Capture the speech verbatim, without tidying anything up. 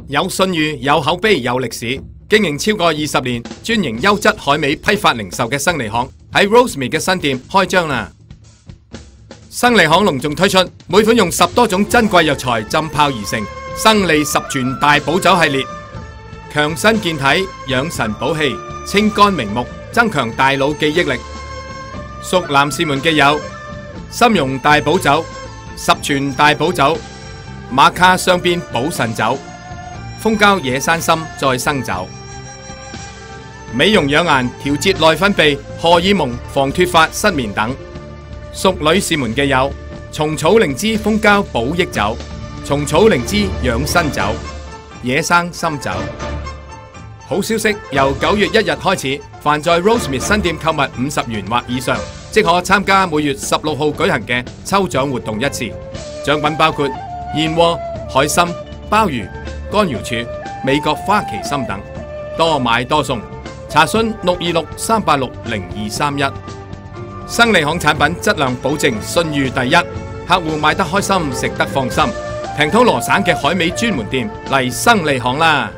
有信譽、有口碑、有歷史，經營超過二十年，專營優質海味批發零售嘅生利行喺 Rosemead 嘅新店開張啦！生利行隆重推出每款用十多種珍貴藥材浸泡而成生利十全大補酒系列，強身健體、養神補氣、清肝明目、增強大腦記憶力。熟男士們嘅有參茸大補酒、十全大補酒、馬卡雙邊補腎酒、蜂膠野山參再生酒。美容養顏、調節內分泌、荷爾蒙、防脫髮、失眠等。熟女士們嘅有蟲草靈芝蜂膠補益酒、蟲草靈芝養生酒、野生參酒。好消息，由九月一日開始，凡在 Rosemead 新店購物五十元或以上，即可參加每月十六號舉行嘅抽獎活動一次。獎品包括燕窩、海參、鮑魚、乾瑤柱、美國花旗參等，多買多送。查詢六二六三八六零二三一。生利行產品質量保證，信譽第一，客戶買得開心，食得放心。平通羅省嘅海味專門店嚟生利行啦！